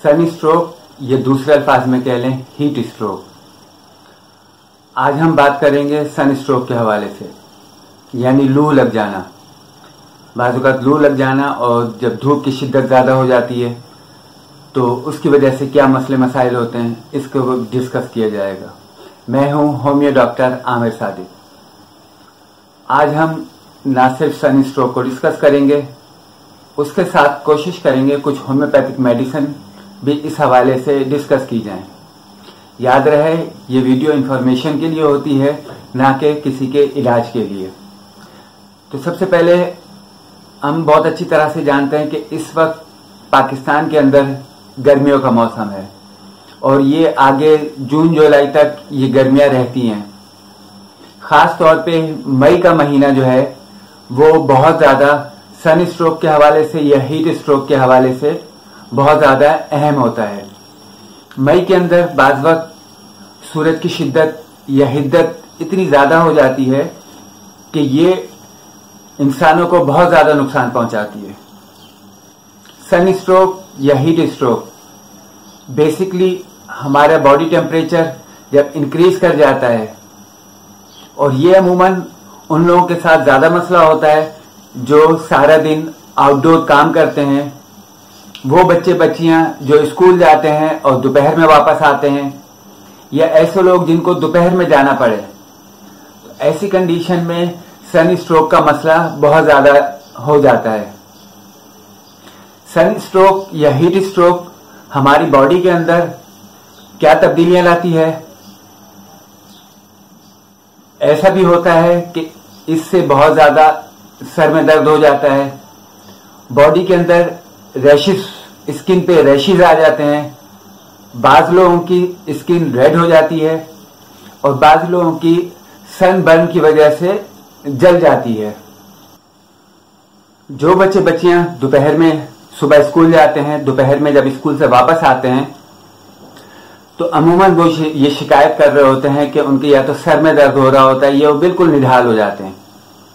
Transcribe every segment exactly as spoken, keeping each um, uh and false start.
सन stroke, ये दूसरे अल्फाज में कह लें हीट स्ट्रोक। आज हम बात करेंगे सन स्ट्रोक के हवाले से, यानी लू लग जाना। बाज़-औक़ात लू लग जाना और जब धूप की शिद्दत ज़्यादा हो जाती है तो उसकी वजह से क्या मसले मसाइल होते हैं, इसको डिस्कस किया जाएगा। मैं हूं होमियो डॉक्टर आमिर सादिक। आज हम ना सिर्फ सन स्ट्रोक को डिस्कस करेंगे, उसके साथ कोशिश करेंगे कुछ होम्योपैथिक मेडिसिन भी इस हवाले से डिस्कस की जाएं। याद रहे, ये वीडियो इंफॉर्मेशन के लिए होती है, ना कि किसी के इलाज के लिए। तो सबसे पहले हम बहुत अच्छी तरह से जानते हैं कि इस वक्त पाकिस्तान के अंदर गर्मियों का मौसम है और ये आगे जून जुलाई तक ये गर्मियां रहती हैं। खास तौर पे मई का महीना जो है वो बहुत ज्यादा सन स्ट्रोक के हवाले से या हीट स्ट्रोक के हवाले से बहुत ज्यादा अहम होता है। मई के अंदर बाज़ वक्त सूरज की शिद्दत या हिद्दत इतनी ज्यादा हो जाती है कि ये इंसानों को बहुत ज्यादा नुकसान पहुंचाती है। सन स्ट्रोक या हीट स्ट्रोक बेसिकली हमारा बॉडी टेम्परेचर जब इंक्रीज कर जाता है, और ये अमूमन उन लोगों के साथ ज्यादा मसला होता है जो सारा दिन आउटडोर काम करते हैं, वो बच्चे बच्चियां जो स्कूल जाते हैं और दोपहर में वापस आते हैं, या ऐसे लोग जिनको दोपहर में जाना पड़े। तो ऐसी कंडीशन में सन स्ट्रोक का मसला बहुत ज्यादा हो जाता है। सन स्ट्रोक या हीट स्ट्रोक हमारी बॉडी के अंदर क्या तब्दीलियां लाती है? ऐसा भी होता है कि इससे बहुत ज्यादा सर में दर्द हो जाता है, बॉडी के अंदर रैशेस, स्किन पे रैशेस आ जाते हैं, बाज लोगों की स्किन रेड हो जाती है और बाज लोगों की सन बर्न की वजह से जल जाती है। जो बच्चे बच्चियां दोपहर में सुबह स्कूल जाते हैं, दोपहर में जब स्कूल से वापस आते हैं तो अमूमन वो ये शिकायत कर रहे होते हैं कि उनके या तो सर में दर्द हो रहा होता है या वो बिल्कुल निढाल हो जाते हैं।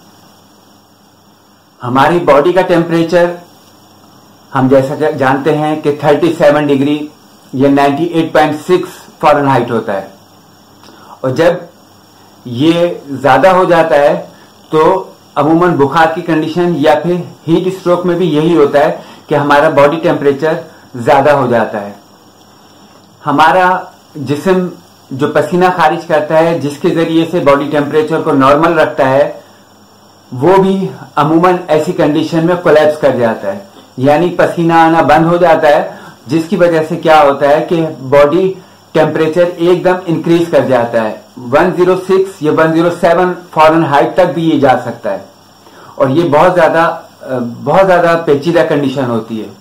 हमारी बॉडी का टेम्परेचर हम जैसा जानते हैं कि सैंतीस डिग्री या अट्ठानवे पॉइंट सिक्स फ़ारेनहाइट होता है, और जब ये ज्यादा हो जाता है तो अमूमन बुखार की कंडीशन या फिर हीट स्ट्रोक में भी यही होता है कि हमारा बॉडी टेम्परेचर ज्यादा हो जाता है। हमारा जिस्म जो पसीना खारिज करता है, जिसके जरिए से बॉडी टेम्परेचर को नॉर्मल रखता है, वो भी अमूमन ऐसी कंडीशन में कोलैप्स कर जाता है, यानी पसीना आना बंद हो जाता है, जिसकी वजह से क्या होता है कि बॉडी टेम्परेचर एकदम इंक्रीज कर जाता है। एक सौ छह या एक सौ सात फ़ारेनहाइट तक भी ये जा सकता है, और ये बहुत ज्यादा बहुत ज्यादा पेचीदा कंडीशन होती है।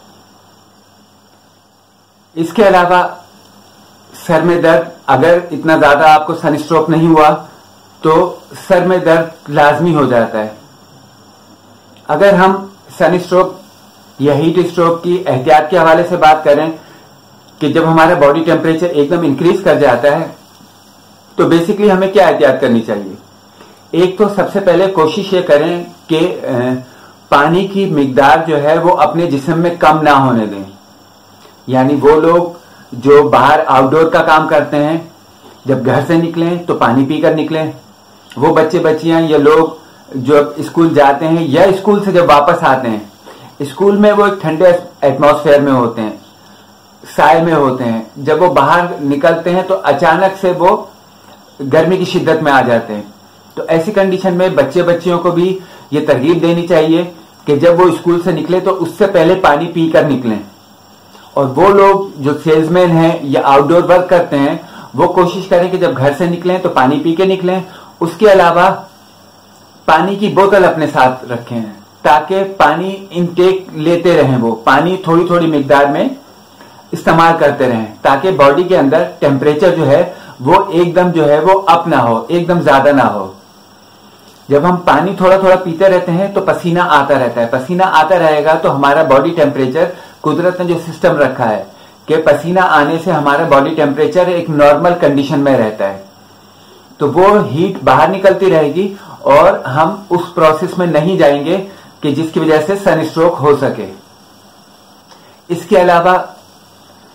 इसके अलावा सर में दर्द, अगर इतना ज्यादा आपको सन स्ट्रोक नहीं हुआ तो सर में दर्द लाजमी हो जाता है। अगर हम सन स्ट्रोक या हीट स्ट्रोक की एहतियात के हवाले से बात करें कि जब हमारा बॉडी टेम्परेचर एकदम इंक्रीज कर जाता है तो बेसिकली हमें क्या एहतियात करनी चाहिए? एक तो सबसे पहले कोशिश ये करें कि पानी की मिकदार जो है वो अपने जिस्म में कम ना होने दें। यानी वो लोग जो बाहर आउटडोर का काम करते हैं, जब घर से निकलें तो पानी पीकर निकलें। वो बच्चे बच्चियां या लोग जो स्कूल जाते हैं या स्कूल से जब वापस आते हैं, स्कूल में वो एक ठंडे एटमॉस्फेयर में होते हैं, साए में होते हैं। जब वो बाहर निकलते हैं तो अचानक से वो गर्मी की शिद्दत में आ जाते हैं। तो ऐसी कंडीशन में बच्चे बच्चियों को भी ये तरगीब देनी चाहिए कि जब वो स्कूल से निकले तो उससे पहले पानी पीकर निकलें। और वो लोग जो सेल्समैन हैं या आउटडोर वर्क करते हैं, वो कोशिश करें कि जब घर से निकलें तो पानी पी के निकलें। उसके अलावा पानी की बोतल अपने साथ रखें ताकि पानी इनटेक लेते रहें, वो पानी थोड़ी थोड़ी मिकदार में इस्तेमाल करते रहें, ताकि बॉडी के अंदर टेम्परेचर जो है वो एकदम जो है वो अप ना हो, एकदम ज्यादा ना हो। जब हम पानी थोड़ा थोड़ा पीते रहते हैं तो पसीना आता रहता है, पसीना आता रहेगा तो हमारा बॉडी टेम्परेचर, कुदरत ने जो सिस्टम रखा है कि पसीना आने से हमारा बॉडी टेम्परेचर एक नॉर्मल कंडीशन में रहता है, तो वो हीट बाहर निकलती रहेगी और हम उस प्रोसेस में नहीं जाएंगे कि जिसकी वजह से सन स्ट्रोक हो सके। इसके अलावा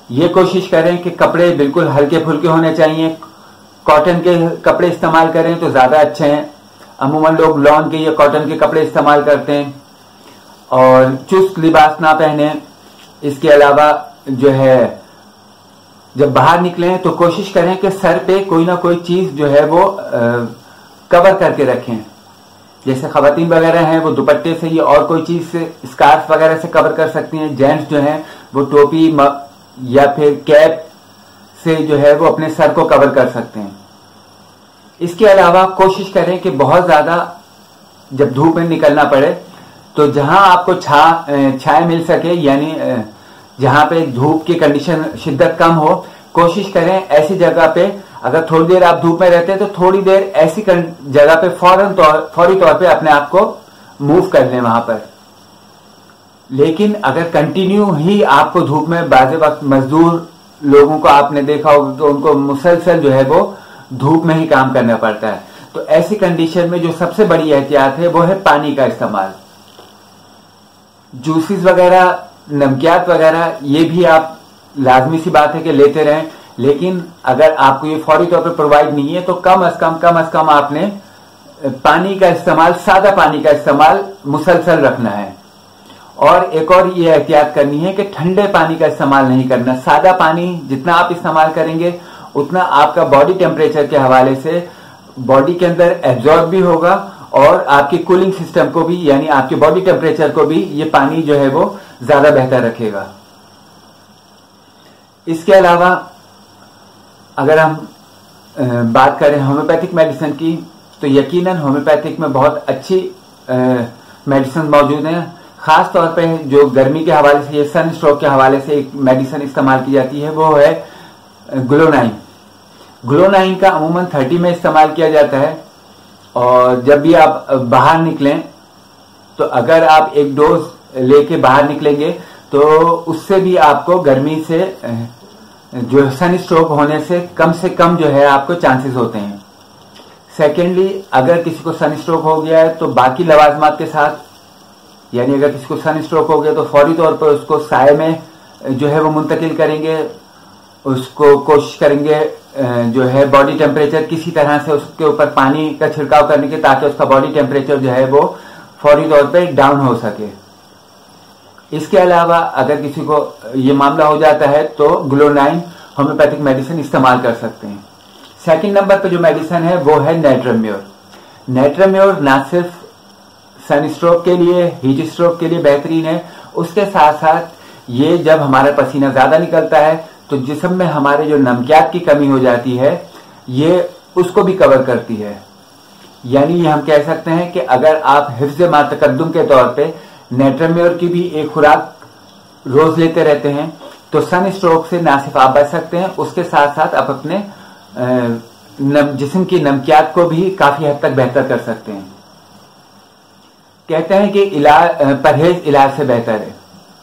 ये कोशिश करें कि कपड़े बिल्कुल हल्के फुल्के होने चाहिए। कॉटन के कपड़े इस्तेमाल करें तो ज्यादा अच्छे हैं। अमूमन लोग लॉन के या कॉटन के कपड़े इस्तेमाल करते हैं और चुस्त लिबास ना पहने। इसके अलावा जो है जब बाहर निकलें तो कोशिश करें कि सर पे कोई ना कोई चीज जो है वो आ, कवर करके रखें। जैसे खवातीन वगैरह हैं वो दुपट्टे से या और कोई चीज से, स्कार्फ वगैरह से कवर कर सकती हैं। जेंट्स जो हैं वो टोपी या फिर कैप से जो है वो अपने सर को कवर कर सकते हैं। इसके अलावा कोशिश करें कि बहुत ज्यादा जब धूप में निकलना पड़े तो जहां आपको छा छाया मिल सके, यानी जहां पे धूप की कंडीशन शिद्दत कम हो, कोशिश करें ऐसी जगह पे, अगर थोड़ी देर आप धूप में रहते हैं तो थोड़ी देर ऐसी जगह पे फौरन तौर फौरी तौर पे अपने आप को मूव कर लें वहां पर। लेकिन अगर कंटिन्यू ही आपको धूप में, बाज़ वक्त मजदूर लोगों को आपने देखा होगा तो उनको मुसलसल जो है वो धूप में ही काम करना पड़ता है, तो ऐसी कंडीशन में जो सबसे बड़ी एहतियात है वो है पानी का इस्तेमाल। जूसेस वगैरह, नमकियात वगैरह ये भी आप लाजमी सी बात है कि लेते रहें, लेकिन अगर आपको ये फौरी तौर पर प्रोवाइड नहीं है तो कम अज कम कम अज कम आपने पानी का इस्तेमाल, सादा पानी का इस्तेमाल मुसलसल रखना है। और एक और ये एहतियात करनी है कि ठंडे पानी का इस्तेमाल नहीं करना। सादा पानी जितना आप इस्तेमाल करेंगे उतना आपका बॉडी टेम्परेचर के हवाले से बॉडी के अंदर एब्जॉर्ब भी होगा और आपकी कूलिंग सिस्टम को भी, यानी आपके बॉडी टेम्परेचर को भी ये पानी जो है वो ज्यादा बेहतर रखेगा। इसके अलावा अगर हम बात करें होम्योपैथिक मेडिसिन की तो यकीनन होम्योपैथिक में बहुत अच्छी मेडिसिन मौजूद हैं। खास तौर पे जो गर्मी के हवाले से, ये सन स्ट्रोक के हवाले से एक मेडिसिन इस्तेमाल की जाती है वो है ग्लोनाइन। ग्लोनाइन का अमूमन तीस में इस्तेमाल किया जाता है और जब भी आप बाहर निकलें तो अगर आप एक डोज लेके बाहर निकलेंगे तो उससे भी आपको गर्मी से जो सन स्ट्रोक होने से कम से कम जो है आपको चांसेस होते हैं। सेकेंडली, अगर किसी को सन स्ट्रोक हो गया है तो बाकी लवाजमात के साथ, यानी अगर किसी को सन स्ट्रोक हो गया तो फौरी तौर पर उसको साए में जो है वो मुंतकिल करेंगे, उसको कोशिश करेंगे जो है बॉडी टेम्परेचर किसी तरह से उसके ऊपर पानी का छिड़काव करने के, ताकि उसका बॉडी टेम्परेचर जो है वो फौरी तौर पे डाउन हो सके। इसके अलावा अगर किसी को ये मामला हो जाता है तो ग्लोनाइन होम्योपैथिक मेडिसिन इस्तेमाल कर सकते हैं। सेकंड नंबर पे जो मेडिसिन है वो है नेट्रम्योर। नेट्रम्योर ना सिर्फ सन स्ट्रोक के लिए, हीट स्ट्रोक के लिए बेहतरीन है, उसके साथ साथ ये जब हमारा पसीना ज्यादा निकलता है तो जिस्म में हमारे जो नमकियात की कमी हो जाती है ये उसको भी कवर करती है। यानी ये हम कह सकते हैं कि अगर आप हिफ्ज़ मा तकद्दुम के तौर पे नेट्रम्योर की भी एक खुराक रोज लेते रहते हैं तो सन स्ट्रोक से ना सिर्फ आप बच सकते हैं, उसके साथ साथ आप अपने जिस्म की नमकियात को भी काफी हद तक बेहतर कर सकते हैं। कहते हैं कि इलाज परहेज इलाज से बेहतर है।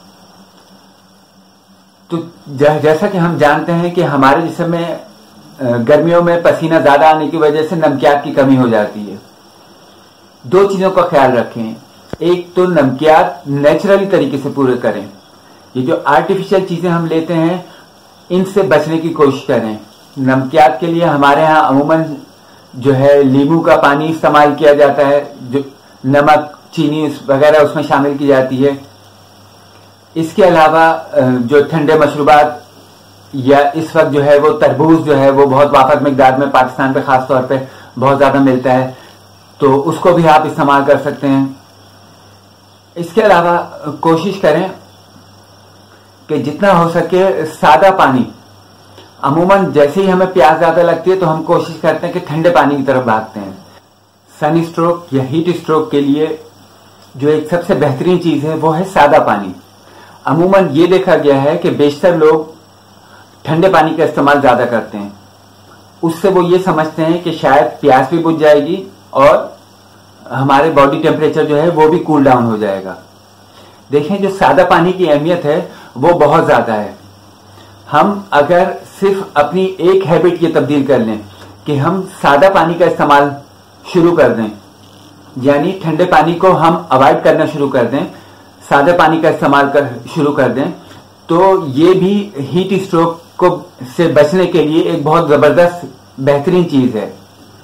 तो जैसा कि हम जानते हैं कि हमारे जिस्म में गर्मियों में पसीना ज्यादा आने की वजह से नमकियात की कमी हो जाती है। दो चीजों का ख्याल रखें, एक तो नमकियात नेचुरली तरीके से पूरे करें। ये जो आर्टिफिशियल चीजें हम लेते हैं इनसे बचने की कोशिश करें। नमकियात के लिए हमारे यहाँ अमूमन जो है नींबू का पानी इस्तेमाल किया जाता है, जो नमक, चीनी वगैरह उसमें शामिल की जाती है। इसके अलावा जो ठंडे मशरूबात या इस वक्त जो है वो तरबूज जो है वो बहुत वाफद मिकदार में पाकिस्तान पे खास तौर पे बहुत ज्यादा मिलता है, तो उसको भी आप इस्तेमाल कर सकते हैं। इसके अलावा कोशिश करें कि जितना हो सके सादा पानी, अमूमन जैसे ही हमें प्यास ज्यादा लगती है तो हम कोशिश करते हैं कि ठंडे पानी की तरफ भागते हैं। सन स्ट्रोक या हीट स्ट्रोक के लिए जो एक सबसे बेहतरीन चीज है वो है सादा पानी। अमूमन ये देखा गया है कि बेशतर लोग ठंडे पानी का इस्तेमाल ज्यादा करते हैं। उससे वो ये समझते हैं कि शायद प्यास भी बुझ जाएगी और हमारे बॉडी टेम्परेचर जो है वो भी कूल डाउन हो जाएगा। देखें, जो सादा पानी की अहमियत है वो बहुत ज्यादा है। हम अगर सिर्फ अपनी एक हैबिट ये तब्दील कर लें कि हम सादा पानी का इस्तेमाल शुरू कर दें, यानी ठंडे पानी को हम अवॉइड करना शुरू कर दें, सादे पानी का इस्तेमाल कर शुरू कर दें, तो ये भी हीट स्ट्रोक को से बचने के लिए एक बहुत जबरदस्त बेहतरीन चीज है।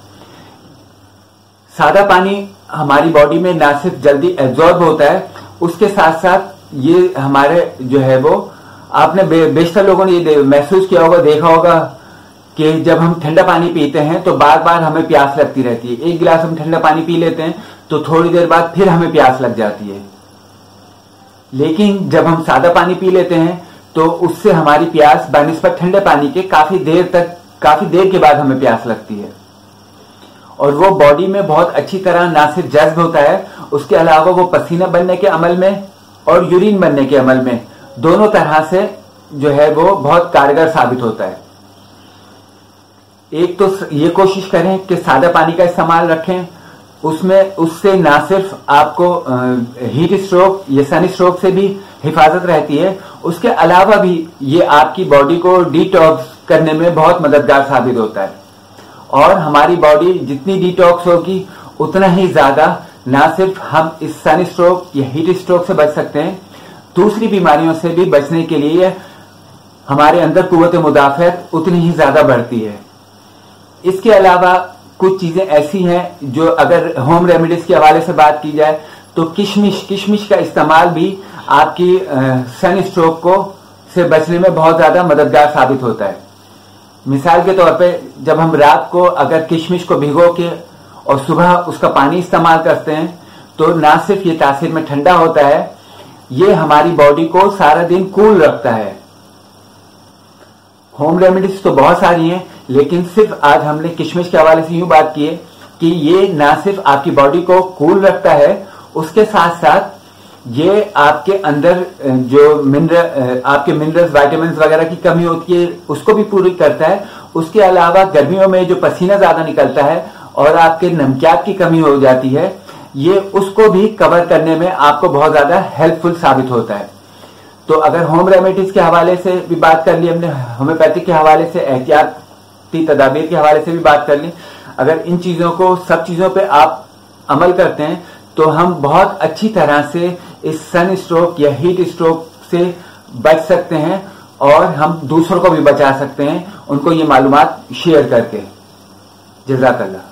सादा पानी हमारी बॉडी में ना सिर्फ जल्दी एब्जॉर्ब होता है, उसके साथ साथ ये हमारे जो है वो आपने बे, बेशतर लोगों ने ये महसूस किया होगा, देखा होगा कि जब हम ठंडा पानी पीते हैं तो बार बार हमें प्यास लगती रहती है। एक गिलास हम ठंडा पानी पी लेते हैं तो थोड़ी देर बाद फिर हमें प्यास लग जाती है। लेकिन जब हम सादा पानी पी लेते हैं तो उससे हमारी प्यास बनिस्बत ठंडे पानी के काफी देर तक काफी देर के बाद हमें प्यास लगती है, और वो बॉडी में बहुत अच्छी तरह ना सिर्फ जज्ब होता है, उसके अलावा वो पसीना बनने के अमल में और यूरिन बनने के अमल में दोनों तरह से जो है वो बहुत कारगर साबित होता है। एक तो ये कोशिश करें कि सादा पानी का इस्तेमाल रखें, उसमें उससे ना सिर्फ आपको हीट स्ट्रोक या सन स्ट्रोक से भी हिफाजत रहती है, उसके अलावा भी ये आपकी बॉडी को डिटॉक्स करने में बहुत मददगार साबित होता है। और हमारी बॉडी जितनी डिटॉक्स होगी उतना ही ज्यादा ना सिर्फ हम इस सन स्ट्रोक या हीट स्ट्रोक से बच सकते हैं, दूसरी बीमारियों से भी बचने के लिए हमारे अंदर कुव्वत मुदाफियत उतनी ही ज्यादा बढ़ती है। इसके अलावा कुछ चीजें ऐसी हैं जो अगर होम रेमेडीज के हवाले से बात की जाए तो किशमिश किशमिश का इस्तेमाल भी आपकी सन स्ट्रोक को से बचने में बहुत ज्यादा मददगार साबित होता है। मिसाल के तौर पे जब हम रात को अगर किशमिश को भिगो के और सुबह उसका पानी इस्तेमाल करते हैं तो ना सिर्फ ये तासीर में ठंडा होता है, ये हमारी बॉडी को सारा दिन कूल रखता है। होम रेमेडीज तो बहुत सारी हैं, लेकिन सिर्फ आज हमने किशमिश के हवाले से यूं बात की है कि ये ना सिर्फ आपकी बॉडी को कूल रखता है, उसके साथ साथ ये आपके अंदर जो मिनरल आपके मिनरल्स विटामिन वगैरह की कमी होती है उसको भी पूरी करता है। उसके अलावा गर्मियों में जो पसीना ज्यादा निकलता है और आपके नमकियात की कमी हो जाती है, ये उसको भी कवर करने में आपको बहुत ज्यादा हेल्पफुल साबित होता है। तो अगर होम रेमेडीज के हवाले से भी बात कर ली हमने, होम्योपैथिक के हवाले से, एहतियाती तदाबीर के हवाले से भी बात कर ली, अगर इन चीजों को सब चीजों पे आप अमल करते हैं तो हम बहुत अच्छी तरह से इस सन स्ट्रोक या हीट स्ट्रोक से बच सकते हैं और हम दूसरों को भी बचा सकते हैं, उनको ये मालूमात शेयर करके। जज़ाकल्लाह।